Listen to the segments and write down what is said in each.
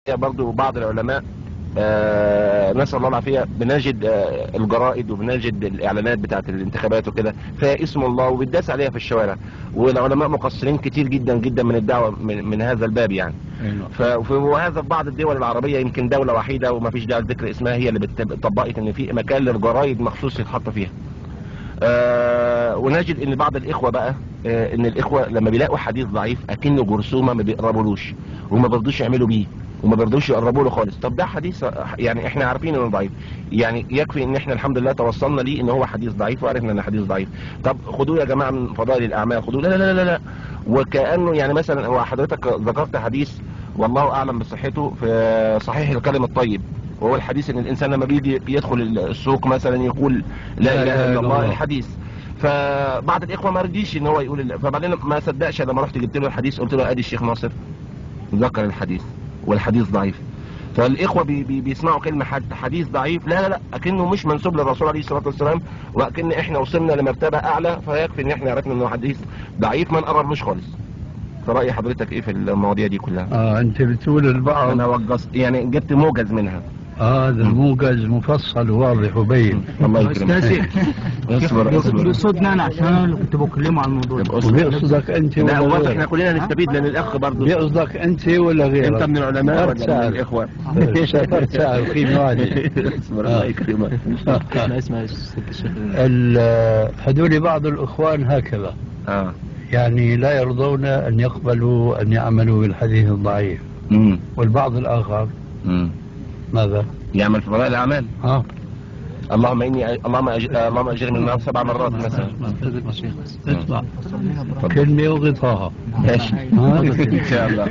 برضو بعض العلماء نسأل الله العافية بنجد الجرائد وبنجد الإعلانات بتاعت الانتخابات وكده فيها اسم الله وبيداس عليها في الشوارع، والعلماء مقصرين كتير جدا جدا من الدعوة من هذا الباب يعني. وهذا في بعض الدول العربية يمكن دولة وحيدة وما فيش داعي لذكر اسمها هي اللي طبقت ان في مكان للجرائد مخصوص يتحط فيها. ونجد ان بعض الاخوة بقى ان الاخوة لما بيلاقوا حديث ضعيف اكنه جرثومة ما بيقربولوش وما بيرضوش يعملوا بيه وما بيرضوش يقربوا له خالص. طب ده حديث يعني احنا عارفين انه ضعيف، يعني يكفي ان احنا الحمد لله توصلنا ليه ان هو حديث ضعيف وعرفنا انه حديث ضعيف. طب خدوه يا جماعه من فضائل الاعمال، خدوه. لا لا لا لا، وكانه يعني مثلا هو حضرتك ذكرت حديث والله اعلم بصحته في صحيح الكلم الطيب، وهو الحديث ان الانسان لما بيدخل السوق مثلا يقول لا اله الا الله الحديث. فبعض الاخوه ما رضيش ان هو يقول، فبعدين ما صدقش لما رحت جبت له الحديث قلت له ادي الشيخ ناصر ذكر الحديث والحديث ضعيف. فالاخوه بيسمعوا كلمه حديث ضعيف لا لا لا اكنه مش منسوب للرسول عليه الصلاه والسلام، واكن احنا وصلنا لمرتبه اعلى، فيكفي ان احنا عرفنا انه حديث ضعيف ما نقربلوش خالص. فرأي حضرتك ايه في المواضيع دي كلها؟ انت بتقول البعض انا وجزت يعني جبت موجز منها. هذا الموجز مفصل وواضح وبين. الله يكرمك. اصبر بيقصدني انا عشان انا اللي كنت بكلمه عن الموضوع ده. بيقصدك انت ولا غيرك؟ احنا كلنا نستفيد لان الاخ برضه. بيقصدك انت ولا غيرك؟ انت من العلماء ولا من الاخوه؟ سافرت ساعه قيمه واحده. اصبر الله يكرمك. اسمع ست الشيخ. هذول بعض الاخوان هكذا يعني لا يرضون ان يقبلوا ان يعملوا بالحديث الضعيف. والبعض الاخر ماذا؟ يعمل في فضائل الاعمال. اللهم اجرني من النار 7 مرات مثلا. اسمع كلمه وغطاها. ماشي ان شاء الله.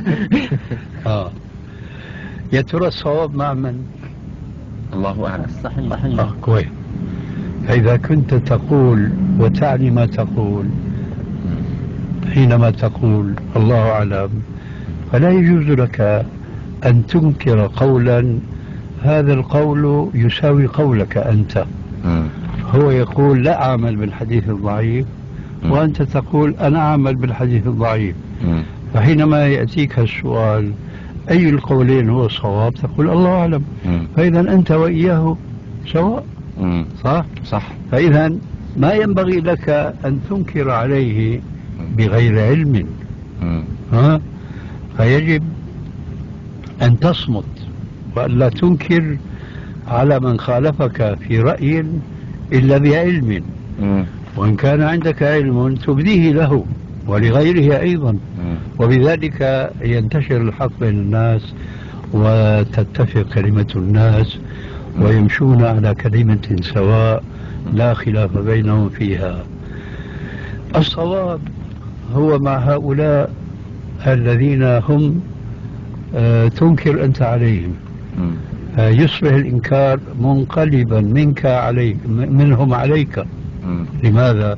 يا ترى الصواب مع من؟ الله اعلم. صحيح. كويس. فاذا كنت تقول وتعني ما تقول حينما تقول الله اعلم، فلا يجوز لك أن تنكر قولا هذا القول يساوي قولك أنت. هو يقول لا أعمل بالحديث الضعيف وأنت تقول أنا أعمل بالحديث الضعيف. فحينما يأتيك السؤال أي القولين هو الصواب تقول الله أعلم. فإذا أنت وإياه سواء. صح. فإذا ما ينبغي لك أن تنكر عليه بغير علم. فيجب أن تصمت وألا تنكر على من خالفك في رأي إلا بعلم. وإن كان عندك علم تبديه له ولغيره أيضا، وبذلك ينتشر الحق بين الناس وتتفق كلمة الناس ويمشون على كلمة سواء لا خلاف بينهم فيها. الصواب هو مع هؤلاء الذين هم تنكر أنت عليهم، يصبح الإنكار منقلبا منك عليك منهم عليك. لماذا؟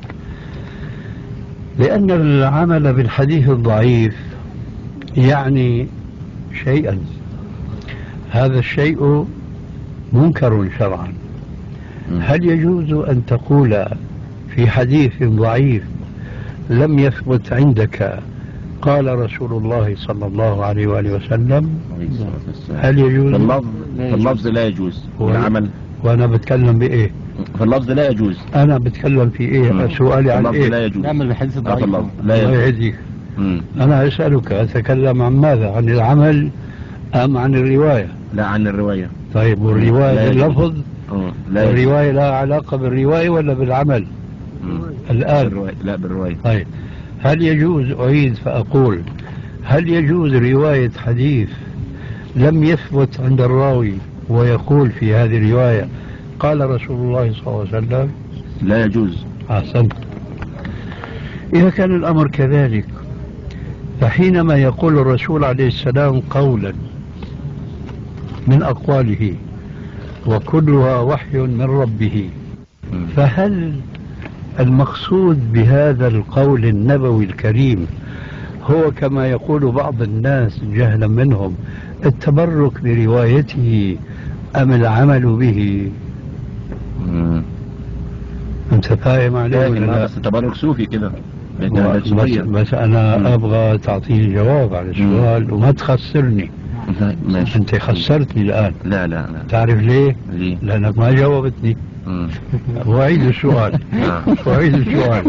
لأن العمل بالحديث الضعيف يعني شيئا، هذا الشيء منكر شرعا. هل يجوز أن تقول في حديث ضعيف لم يثبت عندك قال رسول الله صلى الله عليه وآله وسلم؟ هل يجوز؟ في اللفظ لا يجوز. العمل وأنا بتكلم بإيه؟ في اللفظ لا يجوز. أنا بتكلم في إيه؟ سؤالي عن إيه؟ لا يجوز. نعمل بحديث الضعيف. لا يجوز. أنا أسألك أتكلم عن ماذا؟ عن العمل أم عن الرواية؟ لا عن الرواية. طيب والرواية اللفظ؟ الرواية لا علاقة بالرواية ولا بالعمل؟ الآن لا بالرواية. طيب هل يجوز أعيد فأقول هل يجوز رواية حديث لم يثبت عند الراوي ويقول في هذه الرواية قال رسول الله صلى الله عليه وسلم؟ لا يجوز. أحسنت. إذا كان الأمر كذلك فحينما يقول الرسول عليه السلام قولا من أقواله وكلها وحي من ربه، فهل المقصود بهذا القول النبوي الكريم هو كما يقول بعض الناس جهلا منهم التبرك بروايته أم العمل به؟ أنت فاهم عليه ولا لا؟ بس تبرك صوفي كده. بس أنا أبغى تعطيني جواب على السؤال وما تخسرني. لا ماشي. أنت خسرتني الآن. لا لا لا. تعرف ليه؟ ليه؟ لأنك ما جاوبتني. أعيد السؤال. أعيد السؤال.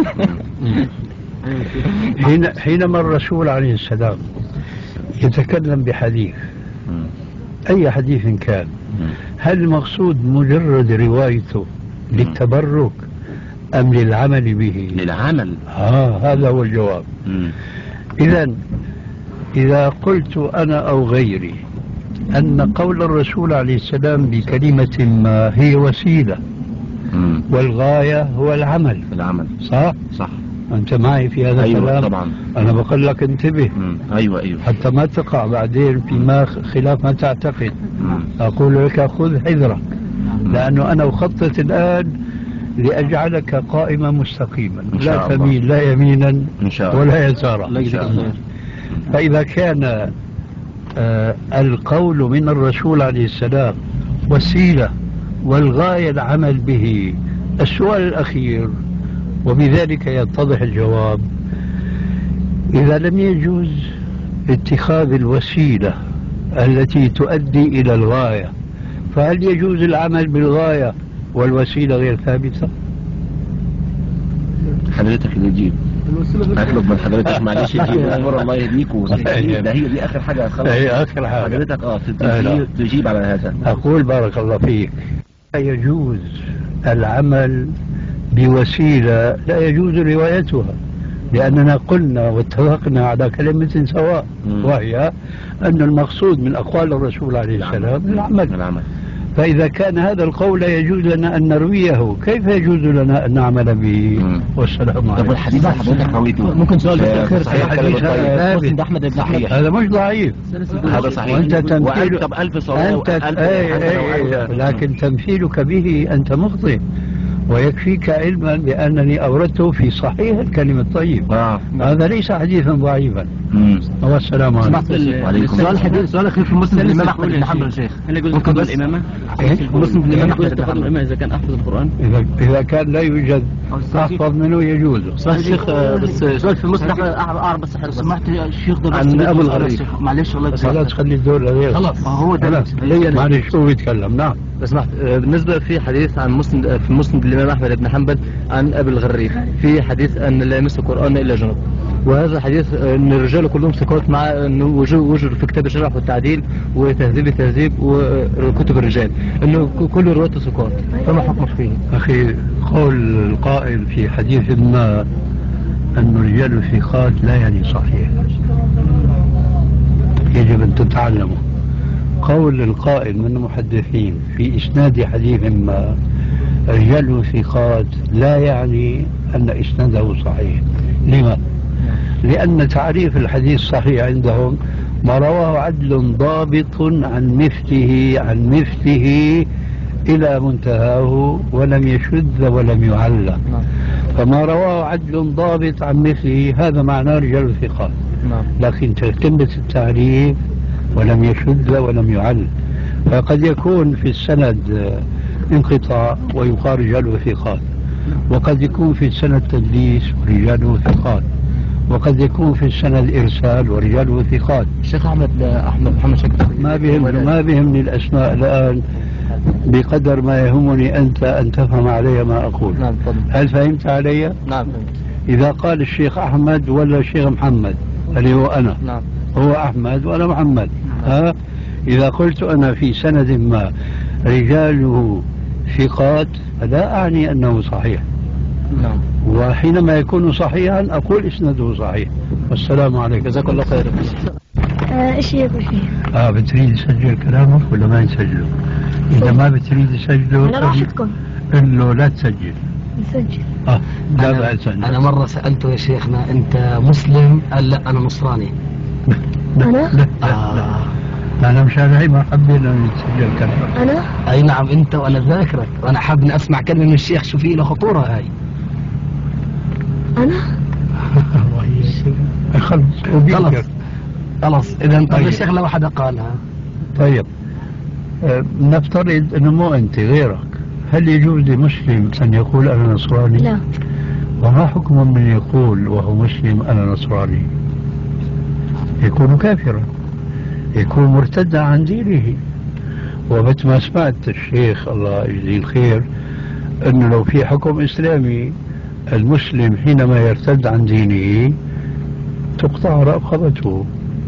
حينما الرسول عليه السلام يتكلم بحديث، أي حديث كان، هل المقصود مجرد روايته للتبرك أم للعمل به؟ للعمل. هذا هو الجواب. إذا قلت أنا أو غيري أن قول الرسول عليه السلام بكلمة ما هي وسيلة والغاية هو العمل. صح؟ أنت معي في هذا الكلام؟ أيوة طبعا. أنا بقول لك انتبه. أيوة حتى ما تقع بعدين فيما خلاف ما تعتقد. أقول لك خذ حذرك، لأنه أنا أخطط الآن لأجعلك قائما مستقيما، لا تميل لا يمينا إن شاء الله ولا يسارا. فإذا كان القول من الرسول عليه السلام وسيلة والغاية العمل به، السؤال الأخير وبذلك يتضح الجواب: إذا لم يجوز اتخاذ الوسيلة التي تؤدي إلى الغاية، فهل يجوز العمل بالغاية والوسيلة غير ثابتة؟ حضرتك اللي تجيب. اطلب من حضرتك معلش تجيب امر الله يهديك. ده هي دي اخر حاجه خلاص. هي اخر حاجه. حضرتك تجيب على هذا. اقول بارك الله فيك: لا يجوز العمل بوسيله لا يجوز روايتها، لاننا قلنا واتفقنا على كلمه سواء، وهي ان المقصود من اقوال الرسول عليه السلام العمل. فإذا كان هذا القول لا يجوز لنا أن نرويه، كيف يجوز لنا أن نعمل به؟ والسلام عليكم. طب الحديث حضرتك رويته. ممكن سؤال بس صحيح حديث مسلم أحمد بن حنبل. هذا مش ضعيف. هذا صحيح. وأنت تمثيل. طب 1000 صلاة لكن تمثيلك به أنت مخطئ، ويكفيك علما بأنني أوردته في صحيح الكلمة الطيب. هذا ليس حديثا ضعيفا. والسلام عليكم. سؤال أخير في مسلم الإمام أحمد بن حنبل شيخ. هل يجوز تفضل الإمامة؟ مسلم الإمام أحمد بن حنبل إذا كان أحفظ القرآن؟ إذا كان لا يوجد أحفظ منه يجوز. صحيح الشيخ. بس سؤال في مسلم أعرف بس حضرتك سمحت الشيخ ده عن أبو الغريب. معلش الله يسامحك. خلاص خلي الدور غير. خلاص هو ده. معلش هو يتكلم. نعم. بس سمحت بالنسبة في حديث عن مسلم في مسلم الإمام أحمد بن حنبل عن أبي الغريف، في حديث أن لا يمس القرآن إلا جنب، وهذا حديث أن الرجال كلهم ثقات، مع أنه وجد في كتاب الشرح والتعديل وتهذيب التهذيب وكتب الرجال أنه كل رواته ثقات، فما حكمك فيه؟ أخي، قول القائل في حديث ما أن الرجال ثقات لا يعني صحيح، يجب أن تتعلموا. قول القائل من المحدثين في إسناد حديث ما رجال ثقات لا يعني أن إسناده صحيح. لما؟ لأن تعريف الحديث صحيح عندهم ما رواه عدل ضابط عن مثله إلى منتهاه ولم يشذ ولم يعل. فما رواه عدل ضابط عن مثله هذا معناه رجال ثقات. لكن تتمة التعريف ولم يشذ ولم يعل، فقد يكون في السند انقطاع ويقال رجاله ثقات، وقد يكون في السند تدليس ورجاله ثقات، وقد يكون في السند إرسال ورجاله ثقات. الشيخ أحمد محمد شكر ما بيهمني الأسماء الآن بقدر ما يهمني أنت أن تفهم علي ما أقول. نعم. هل فهمت علي؟ نعم. إذا قال الشيخ أحمد ولا الشيخ محمد اللي هو أنا، نعم، هو أحمد وأنا محمد. إذا قلت أنا في سند ما رجاله ثقات فلا أعني أنه صحيح. نعم. وحينما يكون صحيحا أقول إسناده صحيح. والسلام عليكم. جزاك الله خير. ايش يقول فيه؟ بتريد تسجل كلامك ولا ما يسجله؟ إذا ما بتريد تسجله أنا راحتكم. قل له لا تسجل. نسجل. لا بأس. أنا مرة سألته يا شيخنا أنت مسلم؟ قال لا أنا نصراني. أنا؟ لا أنا مشان هي ما حبينا نسجل كلامك. أنا؟ أي نعم أنت، وأنا ذاكرك، وأنا حاب إني أسمع كلمة من الشيخ. شو في له خطورة هاي؟ أنا؟ خلص إذا أنت يا شيخ لو حدا قالها. طيب نفترض أنه مو أنت غيرك، هل يجوز لمسلم أن يقول أنا نصراني؟ لا. وما حكم من يقول وهو مسلم أنا نصراني؟ يكون كافرا. يكون مرتدا عن دينه. ومثل ما سمعت الشيخ الله يجزيه الخير أنه لو في حكم إسلامي المسلم حينما يرتد عن دينه تقطع رقبته،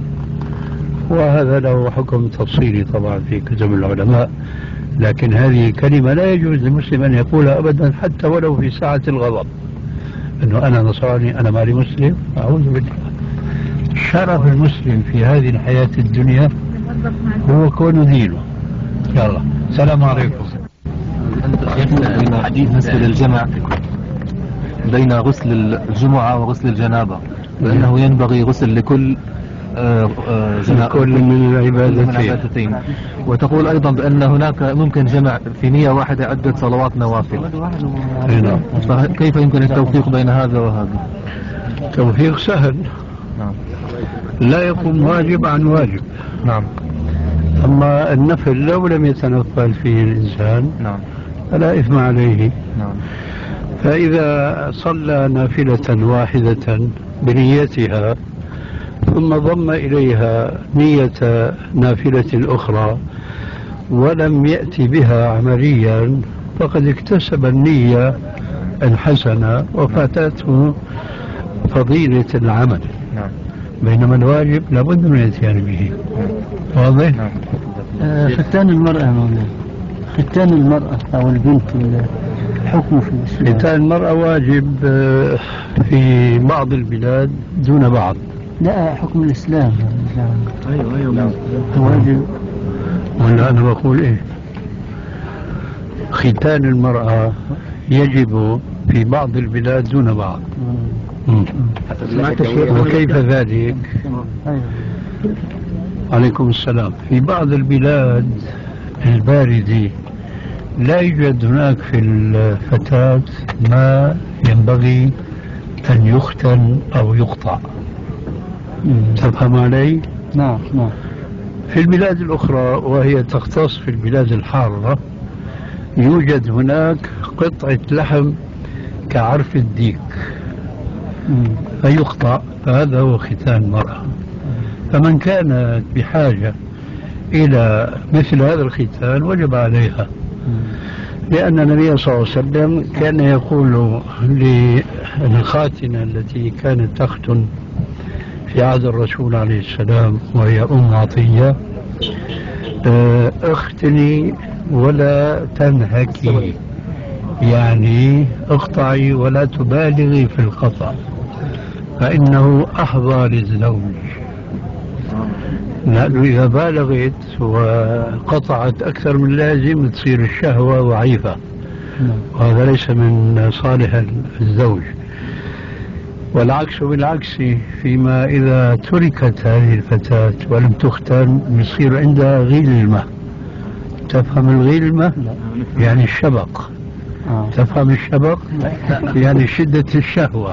وهذا له حكم تفصيلي طبعا في كتب العلماء، لكن هذه كلمة لا يجوز للمسلم أن يقولها أبدا حتى ولو في ساعة الغضب، أنه أنا نصراني أنا مالي مسلم. أعوذ بالله. شرف المسلم في هذه الحياة الدنيا هو كون دينه. يلا السلام عليكم. الحديث بالنسبة للجمع بين غسل الجمعة وغسل الجنابة، لأنه ينبغي غسل لكل كل من العبادتين. وتقول أيضا بأن هناك ممكن جمع في نية واحدة عدة صلوات نوافل، فكيف يمكن التوفيق بين هذا وهذا؟ توفيق سهل. نعم. لا يقوم واجب عن واجب. نعم. أما النفل لو لم يتنفل فيه الإنسان نعم فلا إثم عليه. نعم. فإذا صلى نافلة واحدة بنيتها ثم ضم إليها نية نافلة أخرى ولم يأتي بها عمليا فقد اكتسب النية الحسنة وفاتته فضيلة العمل. نعم. بينما الواجب لابد من الاتيان به. واضح؟ نعم. ختان المرأة مولانا، ختان المرأة أو البنت حكمه في الإسلام. ختان المرأة واجب في بعض البلاد دون بعض. لا حكم الإسلام. أيوة. واجب. ولا أنا بقول إيه؟ ختان المرأة يجب في بعض البلاد دون بعض. وكيف ذلك؟ عليكم السلام. في بعض البلاد الباردة لا يوجد هناك في الفتاة ما ينبغي أن يختن أو يقطع. تفهم علي؟ نعم. في البلاد الأخرى وهي تختص في البلاد الحارة يوجد هناك قطعة لحم كعرف الديك فيقطع، فهذا هو ختان المرأة. فمن كانت بحاجة إلى مثل هذا الختان وجب عليها، لأن النبي صلى الله عليه وسلم كان يقول للخاتنة التي كانت تختن في عهد الرسول عليه السلام وهي أم عطية: اختني ولا تنهكي، يعني اقطعي ولا تبالغي في القطع فإنه أحظى للزوج، لأنه إذا بالغت وقطعت أكثر من لازم تصير الشهوة ضعيفة، وهذا ليس من صالح الزوج. والعكس بالعكس، فيما إذا تركت هذه الفتاة ولم تختن يصير عندها غلمة. تفهم الغلمة؟ يعني الشبق. تفهم الشبق؟ يعني شدة الشهوة.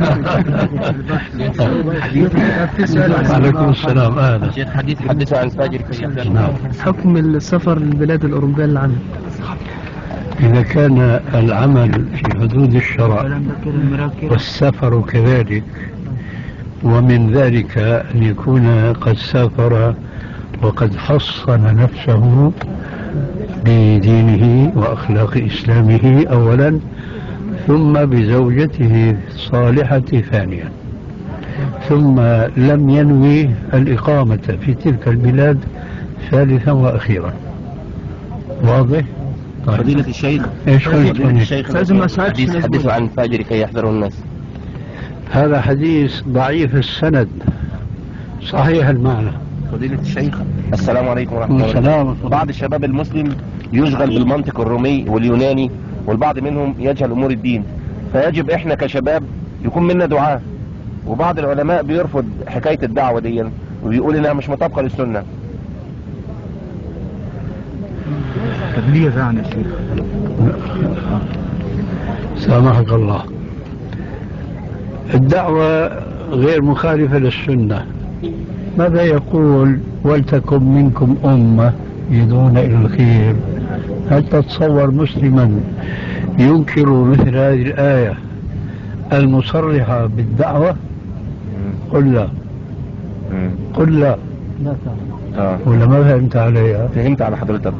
عليكم السلام. شيخ حدثوا عن فاجر. نعم. حكم السفر للبلاد الأوروبية للعمل إذا كان العمل في حدود الشرع والسفر كذلك، ومن ذلك أن يكون قد سافر وقد حصن نفسه بدينه وأخلاق إسلامه أولا، ثم بزوجته الصالحة ثانيا، ثم لم ينوي الإقامة في تلك البلاد ثالثا وأخيرا. واضح؟ فضيلة الشيخ، ايش قلت؟ حدثوا عن فاجر كي يحذروا الناس. هذا حديث ضعيف السند صحيح المعنى. فضيلة الشيخ، السلام عليكم ورحمة الله. بعض الشباب المسلم يشغل بالمنطق الرومي واليوناني، والبعض منهم يجهل أمور الدين، فيجب إحنا كشباب يكون منا دعاء. وبعض العلماء بيرفض حكاية الدعوة دي وبيقول إنها مش مطابقة للسنة. تبليغ يعني الشيخ. سامحك الله. الدعوة غير مخالفة للسنة. ماذا يقول؟ ولتكن منكم أمة يدعون إلى الخير. هل تتصور مسلما ينكر مثل هذه الآية المصرحة بالدعوة؟ قل لا. قل لا. ولا ما فهمت عليها؟ فهمت على حضرتك.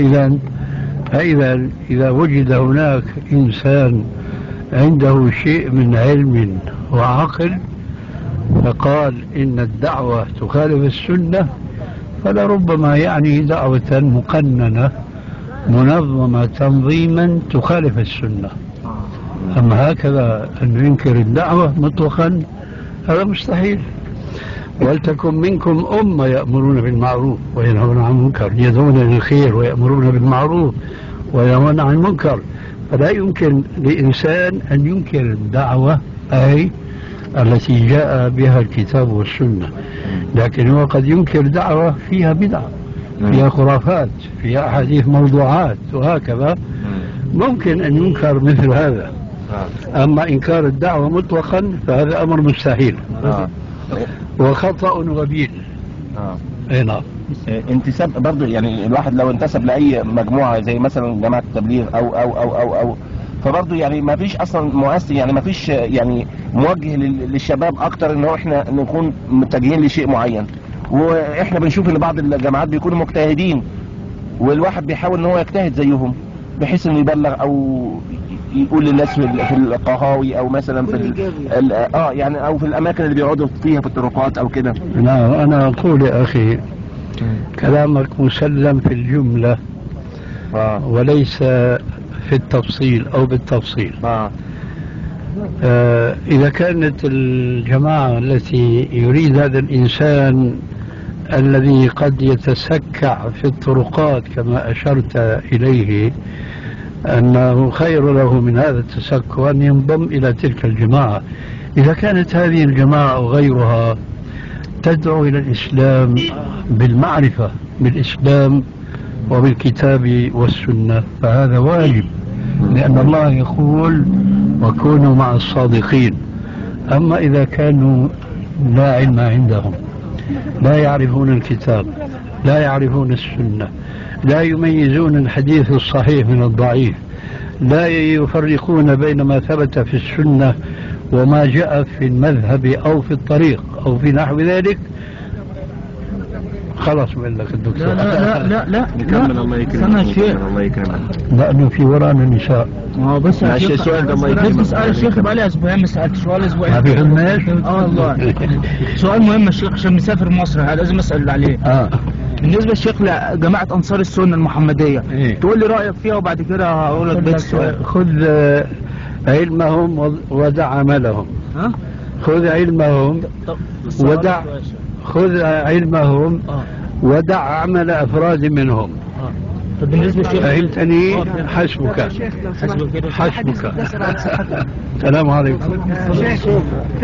فإذا إذا وجد هناك إنسان عنده شيء من علم وعقل فقال إن الدعوة تخالف السنة، فلربما يعني دعوة مقننة منظمة تنظيما تخالف السنة. أما هكذا أن ينكر الدعوة مطلقا هذا مستحيل. ولتكن منكم أمة يأمرون بالمعروف وينهون عن المنكر، يدعون للخير ويأمرون بالمعروف وينهون عن المنكر. فلا يمكن لإنسان أن ينكر الدعوة أي التي جاء بها الكتاب والسنة، لكن هو قد ينكر دعوة فيها بدعة، فيها خرافات، فيها أحاديث موضوعات وهكذا، ممكن أن ينكر مثل هذا. أما إنكار الدعوة مطلقا فهذا أمر مستحيل وخطأ وبيل. اي نعم. انتساب برضه، يعني الواحد لو انتسب لأي مجموعة زي مثلا جماعة التبليغ أو فبرضه يعني ما فيش اصلا مؤثر، يعني ما فيش يعني موجه للشباب اكتر ان هو احنا نكون متجهين لشيء معين. واحنا بنشوف ان بعض الجماعات بيكونوا مجتهدين والواحد بيحاول ان هو يجتهد زيهم بحيث انه يبلغ او يقول للناس في القهاوي او مثلا في يعني او في الاماكن اللي بيقعدوا فيها في الطرقات او كده. نعم. انا اقول يا اخي كلامك مسلم في الجملة وليس في التفصيل او بالتفصيل. اذا كانت الجماعة التي يريد هذا الانسان الذي قد يتسكع في الطرقات كما اشرت اليه أنه خير له من هذا التسكع أن ينضم إلى تلك الجماعة، إذا كانت هذه الجماعة أو غيرها تدعو إلى الإسلام بالمعرفة بالإسلام وبالكتاب والسنة فهذا واجب، لأن الله يقول وكونوا مع الصادقين. أما إذا كانوا لا علم عندهم، لا يعرفون الكتاب، لا يعرفون السنة، لا يميزون الحديث الصحيح من الضعيف، لا يفرقون بين ما ثبت في السنة وما جاء في المذهب أو في الطريق أو في نحو ذلك، خلاص بقول لك الدكتور. لا نكمل. الله يكرمك. الله يكرمك. لأنه في ورانا نساء. بس السؤال ده الله يكرمك. بسأل الشيخ بقالي أسبوعين ما سألتش ولا أسبوعين. ما بيهمناش. والله. سؤال مهم الشيخ عشان مسافر مصر لازم أسأل عليه. بالنسبة الشيخ لجماعة أنصار السنة المحمدية تقول لي رأيك فيها وبعد كده هقول لك بيت السؤال. خذ علمهم ودع عملهم. خذ علمهم خذ علمهم ودع عمل أفراد منهم. طب بالنسبة للشيخ فهمتني؟ حسبك. السلام عليكم. في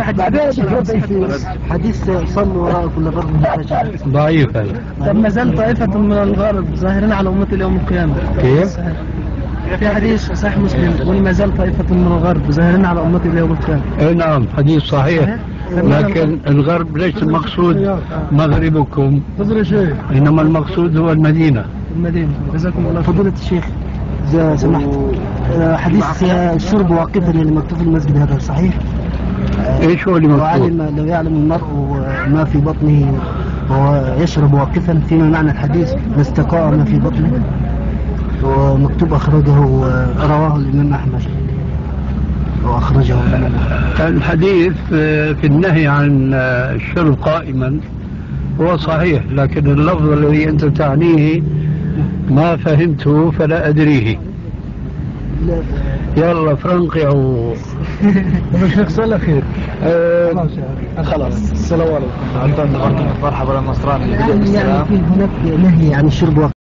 حديث صلوا وراء كل غرب مهتجع ضعيف هذا. طب ما زال طائفة من الغرب ظاهرين على أمة اليوم القيامة. كيف؟ في حديث صحيح مسلم وما زال طائفة من الغرب ظاهرين على أمة اليوم القيامة. اي نعم حديث صحيح، لكن الغرب ليس المقصود مغربكم، إنما المقصود هو المدينة. جزاكم الله. فضيلة الشيخ إذا سمحت، حديث الشرب واقفا اللي مكتوب في المسجد هذا صحيح؟ ايش هو اللي مكتوب؟ لو يعلم المرء ما في بطنه وهو يشرب واقفا فيما معنى الحديث لاستقاء ما في بطنه، ومكتوب رواه الإمام أحمد وأخرجه الحديث في النهي عن الشرب قائما هو صحيح، لكن اللفظ الذي أنت تعنيه ما فهمته فلا أدريه. يلا فرنقعوا. الشيخ صلى خير. خلاص السلام عليكم. مرحبا النصراني. يعني في هناك نهي عن الشرب